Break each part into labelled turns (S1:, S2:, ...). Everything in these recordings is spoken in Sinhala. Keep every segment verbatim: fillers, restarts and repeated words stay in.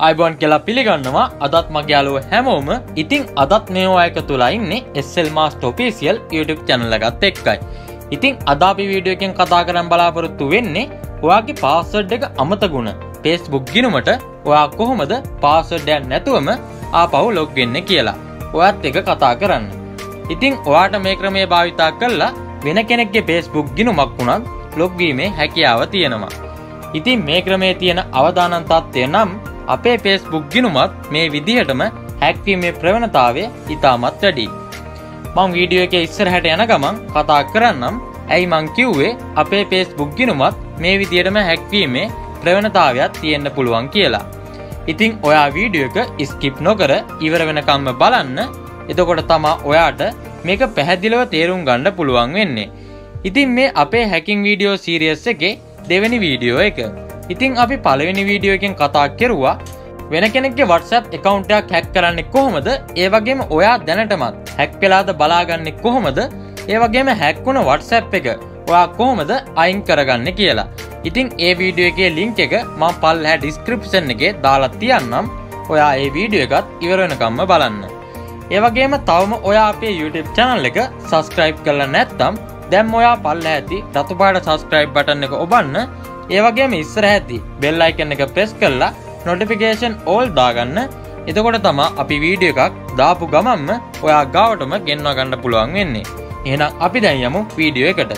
S1: අයිබෝන් කියලා පිළිගන්නවා අදත් මගේ යාළුවෝ හැමෝම. ඉතින් අදත් මේ ඔය එක තුලා ඉන්නේ S L Master Official YouTube channel එකත් එක්කයි. ඉතින් අද අපි වීඩියෝ එකෙන් කතා කරන් බලාපොරොත්තු වෙන්නේ ඔයාගේ password එක අමතකුණ Facebook ගිණුමට ඔයා කොහොමද password එක නැතුවම ආපහු log වෙන්නේ කියලා. ඔයත් එක කතා කරන්න. ඉතින් ඔයාට මේ ක්‍රමය භාවිතා කරලා වෙන කෙනෙක්ගේ Facebook ගිණුමක් වුණත් log වීමේ හැකියාව තියෙනවා. ඉතින් මේ ක්‍රමයේ තියෙන අවදානම් තත්ත්වය නම් අපේ Facebook ගිණුමත් මේ විදිහටම හැක් වීමේ ප්‍රවණතාවය ඉතාමත් වැඩි. මම වීඩියෝ එකේ ඉස්සරහට යන ගමන් කතා කරන්නම් ඇයි මං කිව්වේ අපේ Facebook ගිණුමත් මේ විදිහටම හැක් වීමේ ප්‍රවණතාවයක් තියෙන්න පුළුවන් කියලා. ඉතින් ඔයා වීඩියෝ එක ස්කිප් නොකර ඉවර වෙනකම්ම බලන්න. එතකොට තමයි ඔයාට මේක පැහැදිලිව තේරුම් ගන්න පුළුවන් වෙන්නේ. ඉතින් මේ අපේ හැකින් වීඩියෝ සීරීස් එකේ දෙවෙනි වීඩියෝ එක. ඉතින් අපි පළවෙනි වීඩියෝ එකෙන් කතා කරුවා වෙන කෙනෙක්ගේ WhatsApp account එකක් hack කරන්නේ කොහොමද? ඒ වගේම ඔයා දැනටමත් hack වෙලාද බලාගන්නේ කොහොමද? ඒ වගේම hack වුණ WhatsApp එක ඔයා කොහොමද අයින් කරගන්නේ කියලා. ඉතින් ඒ වීඩියෝ එකේ link එක මම පල්ලෙහා description එකේ දාලා තියන්නම්. ඔයා ඒ වීඩියෝ එකත් ඉවර වෙනකම්ම බලන්න. ඒ වගේම තවම ඔයා අපේ YouTube channel එක subscribe කරලා නැත්නම් දැන් ඔයා පල්ලෙහා ඇති රතු පාට subscribe button එක ඔබන්න. ඒ වගේම ඉස්සරහ ඇති bell icon එක press කරලා notification all දාගන්න. එතකොට තමයි අපි වීඩියෝ එකක් දාපු ගමන්ම ඔයා ගාවටම ගෙන්ව ගන්න පුළුවන් වෙන්නේ. එහෙනම් අපි දැන් යමු වීඩියෝ එකට.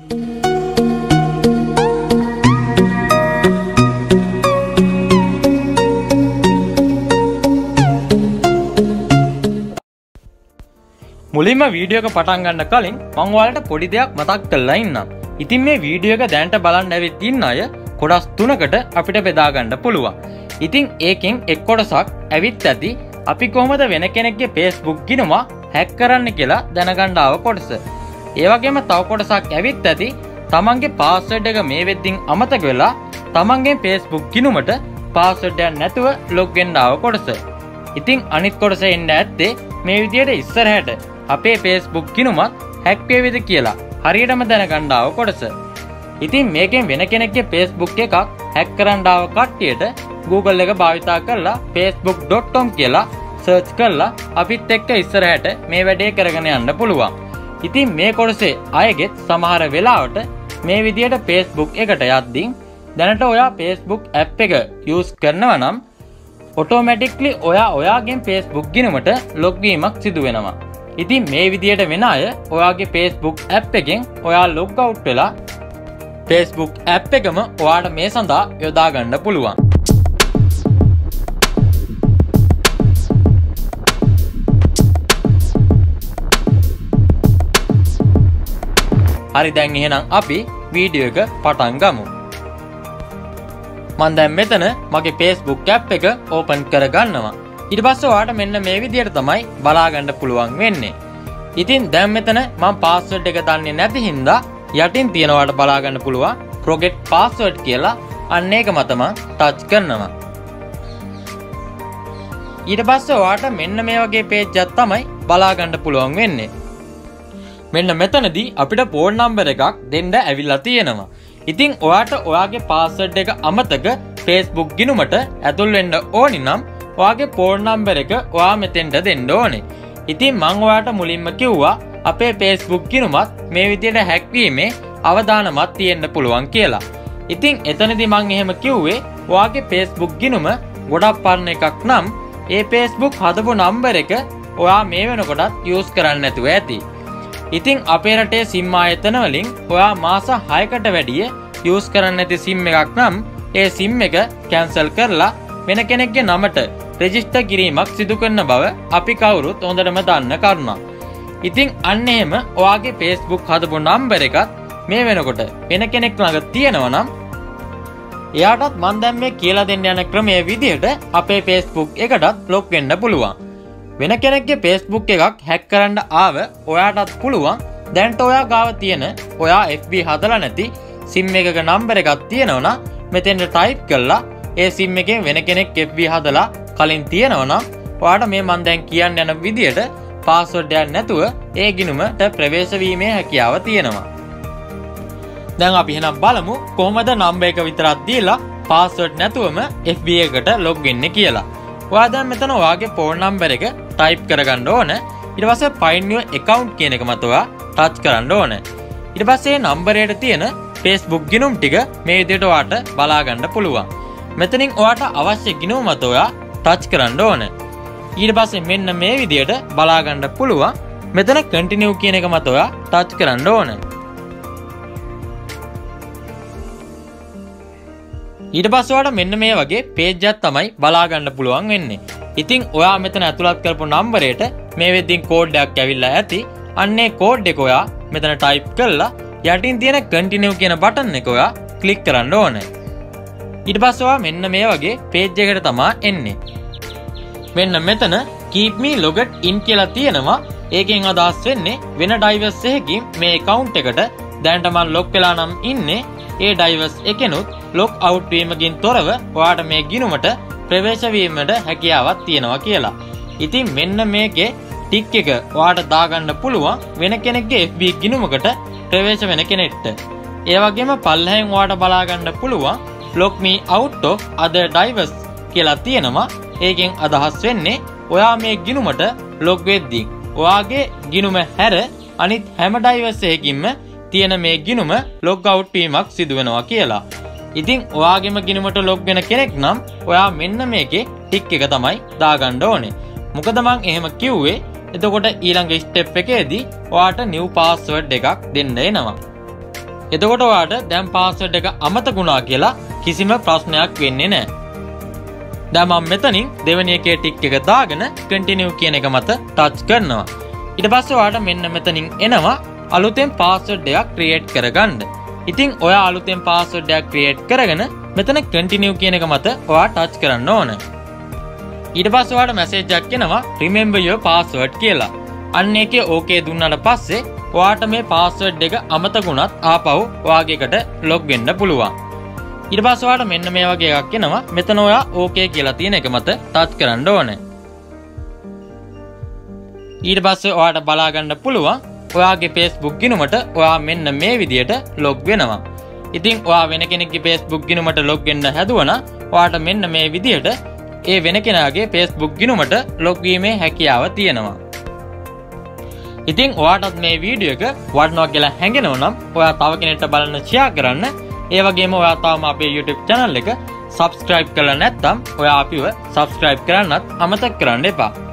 S1: මුලින්ම වීඩියෝ එක පටන් ගන්න කලින් මම ඔයාලට පොඩි දෙයක් මතක් කරලා ඉන්නම්. ඉතින් මේ වීඩියෝ එක දැනට බලන්න ඇවිත් ඉන්න අය කොටස් තුනකට අපිට බෙදා ගන්න පුළුවන්. ඉතින් ඒකෙන් එක් කොටසක් ඇවිත් ඇති අපි කොහොමද වෙන කෙනෙක්ගේ Facebook ගිණුම හැක් කරන්න කියලා දැනගන්න ආව කොටස. ඒ වගේම තව කොටසක් ඇවිත් ඇති තමන්ගේ password එක මේ වෙද්දින් අමතක වෙලා තමන්ගේ Facebook ගිණුමට password එක නැතුව log වෙන්න ආව කොටස. ඉතින් අනිත් කොටස එන්න ඇත්තේ මේ විදියට ඉස්සරහට අපේ Facebook ගිණුමත් හැක් වේවිද කියලා හරියටම දැනගන්න ආව කොටස. ඉතින් මේකෙන් වෙන කෙනෙක්ගේ Facebook එකක් හැක් කරන්න ආව කට්ටියට Google එක භාවිතා කරලා facebook dot com කියලා සර්ච් කරලා අපිත් එක්ක ඉස්සරහට මේ වැඩේ කරගෙන යන්න පුළුවන්. ඉතින් මේ කොටසේ අයගෙත් සමහර වෙලාවට මේ විදියට Facebook එකට යද්දී දැනට ඔයා Facebook app එක use කරනවා නම් automatically ඔයා ඔයාගෙන් Facebook ගිණුමට log වීමක් සිදු වෙනවා. ඉතින් මේ විදියට වෙන අය ඔයාගේ Facebook app එකෙන් ඔයා log out වෙලා Facebook app එකම ඔයාට මේ සඳහා යොදා ගන්න පුළුවන්. හරි දැන් එහෙනම් අපි වීඩියෝ එක පටන් ගමු. මම දැන් මෙතන මගේ Facebook app එක open කරගන්නවා. ඊට පස්සේ ඔයාලට මෙන්න මේ විදියට තමයි බලා ගන්න පුළුවන් වෙන්නේ. ඉතින් දැන් මෙතන මම password එක දන්නේ නැති හින්දා යටින් තියනවාට බලා ගන්න පුළුවන් forget password කියලා. අන්න ඒක මතම ටච් කරනවා. ඊට පස්සේ ඔයාලට මෙන්න මේ වගේ page එකක් තමයි බලා ගන්න පුළුවන් වෙන්නේ. මෙන්න මෙතනදී අපිට phone number එකක් දෙන්න ඇවිල්ලා තියෙනවා. ඉතින් ඔයාට ඔයාගේ password එක අමතක Facebook ගිණුමට ඇතුල් වෙන්න ඕනි නම් ඔයාගේ phone number එක ඔයා මෙතෙන්ට දෙන්න ඕනේ. ඉතින් මම ඔයාට මුලින්ම කිව්වා අපේ Facebook ගිණුමත් මේ විදියට හැක් වීමේ අවදානමක් තියෙන්න පුළුවන් කියලා. ඉතින් එතනදී මම එහෙම කිව්වේ ඔයාගේ Facebook ගිණුම ගොඩක් පරණ එකක් නම් ඒ Facebook හදපු number එක ඔයා මේ වෙනකොටත් use කරන්න නැතුව ඇති. ඉතින් අපේ රටේ SIM ආයතන වලින් ඔයා මාස හයකට වැඩිය use කරන්න නැති SIM එකක් නම් ඒ SIM එක cancel කරලා වෙන කෙනෙක්ගේ නමට රෙජිස්ටර් කිරීමක් සිදු කරන බව අපි කවුරුත් හොඳටම දන්න කරුණක්. ඉතින් අන්න එහෙම ඔයාගේ Facebook හදපු number එකත් මේ වෙනකොට වෙන කෙනෙක් ළඟ තියෙනවා නම් එයාටත් මම දැන් මේ කියලා දෙන්න යන ක්‍රමයේ විදිහට අපේ Facebook එකටත් log වෙන්න පුළුවන්. වෙන කෙනෙක්ගේ Facebook එකක් hack කරන්න ආව ඔයාටත් පුළුවන් දැන්ට ඔයා ගාව තියෙන ඔයා F B හදලා නැති SIM එකක number එකක් තියෙනවා නම් මෙතෙන්ට type කරලා ඒ SIM එකෙන් වෙන කෙනෙක් F B හදලා කලින් තියෙනවා නම් ඔයාට මේ මම දැන් කියන්න යන විදිහට password එකක් නැතුව ඒ ගිණුමට ප්‍රවේශ වීමේ හැකියාව තියෙනවා. දැන් අපි එහෙනම් බලමු කොහොමද number එක විතරක් දීලා පාස්වර්ඩ් නැතුවම F B එකට ලොග් වෙන්නේ කියලා. ඔයා දැන් මෙතන ඔයාගේ ෆෝන් නම්බර් එක ටයිප් කරගන්න ඕන. ඊට පස්සේ find your account කියන එක මත ඔයා ටච් කරන්න ඕන. ඊට පස්සේ නම්බරයට තියෙන Facebook ගිණුම් ටික මේ විදිහට ඔයාට බලා ගන්න පුළුවන්. මෙතනින් ඔයාට අවශ්‍ය ගිණුම මත ඔයා ටච් කරන්න ඕන. ඊට පස්සේ මෙන්න මේ විදිහට බලා ගන්න පුළුවන්. මෙතන continue කියන එක මත ඔයා ටච් කරන්න ඕන. ඊට පස්සේ ඔයාට මෙන්න මේ වගේ page එකක් තමයි බලා ගන්න පුළුවන් වෙන්නේ. ඉතින් ඔයා මෙතන ඇතුළත් කරපු නම්බරයට මේ වෙද්දින් කෝඩ් එකක් ඇවිල්ලා ඇති. අන්නේ කෝඩ් එක ඔයා මෙතන ටයිප් කරලා යටින් තියෙන continue කියන බටන් එක ඔයා ක්ලික් කරන්න ඕනේ. ඊට පස්සේ ඔයා මෙන්න මේ වගේ page එකකට තමයි එන්නේ. මෙන්න මෙතන keep me logged in කියලා තියෙනවා. ඒකෙන් අදහස් වෙන්නේ වෙන device එකකින් මේ account එකට දැනට මම log වෙලා නම් ඉන්නේ. ඒ device එකෙනුත් log out වීමකින් තොරව ඔයාට මේ ගිණුමට ප්‍රවේශ වීමට හැකියාවක් තියෙනවා කියලා. ඉතින් මෙන්න මේකේ ටික් එක ඔයාට දාගන්න පුළුවන් වෙන කෙනෙක්ගේ F B ගිණුමකට ප්‍රවේශ වෙන කෙනෙක්ට. ඒ වගේම පල්ලෙහෙන් ඔයාට බලා ගන්න පුළුවන් log me out of other device කියලා තියෙනවා. ඒකෙන් අදහස් වෙන්නේ ඔයා මේ ගිණුමට log වෙද්දී ඔයාගේ ගිණුම හැර අනිත් හැම device එකකින්ම තියෙන මේ ගිණුම log out වීමක් සිදු වෙනවා කියලා. ඉතින් ඔයාගේම ගිණුමට log වෙන කෙනෙක් නම් ඔයා මෙන්න මේකේ ටික් එක තමයි දාගන්න ඕනේ. මොකද මං එහෙම කිව්වේ එතකොට ඊළඟ ස්ටෙප් එකේදී ඔයාට new password එකක් දෙන්න එනවා. එතකොට ඔයාට දැන් password එක අමතකුණා කියලා කිසිම ප්‍රශ්නයක් වෙන්නේ නැහැ. දැන් මම මෙතනින් දෙවෙනි එකේ ටික් එක දාගෙන continue කියන එක මත ටච් කරනවා. ඊට පස්සේ ඔයාට මෙන්න මෙතනින් එනවා අලුතෙන් password එකක් create කරගන්න. ඉතින් ඔයා අලුතෙන් password එකක් create කරගෙන මෙතන continue කියන එක මත ඔයා ටච් කරන්න ඕන. ඊට පස්සේ ඔයාට message එකක් එනවා remember your password කියලා. අන්න ඒකේ okay දුන්නාට පස්සේ ඔයාට මේ password එක අමතකුණත් ආපහු ඔයාගේ එකට log වෙන්න පුළුවන්. ඊට පස්සේ ඔයාට මෙන්න මේ වගේ එකක් එනවා. මෙතන ඔයා okay කියලා තියෙන එක මත ටච් කරන්න ඕනේ. ඊට පස්සේ ඔයාට බලා ගන්න පුළුවන් ඔයාගේ Facebook ගිණුමට ඔයා මෙන්න මේ විදියට log වෙනවා. ඉතින් ඔයා වෙන කෙනෙක්ගේ Facebook ගිණුමට log වෙන්න හැදුවනම් ඔයාට මෙන්න මේ විදියට ඒ වෙන කෙනාගේ Facebook ගිණුමට log වීමේ හැකියාව තියෙනවා. ඉතින් ඔයාටත් මේ වීඩියෝ එක වටිනවා කියලා හැඟෙනවා නම් ඔයා තව කෙනෙක්ට බලන්න share කරන්න. ඒ වගේම ඔයා තාම අපේ YouTube channel එක subscribe කරලා නැත්නම් ඔයා අපිව subscribe කරන්නත් අමතක කරන්න එපා.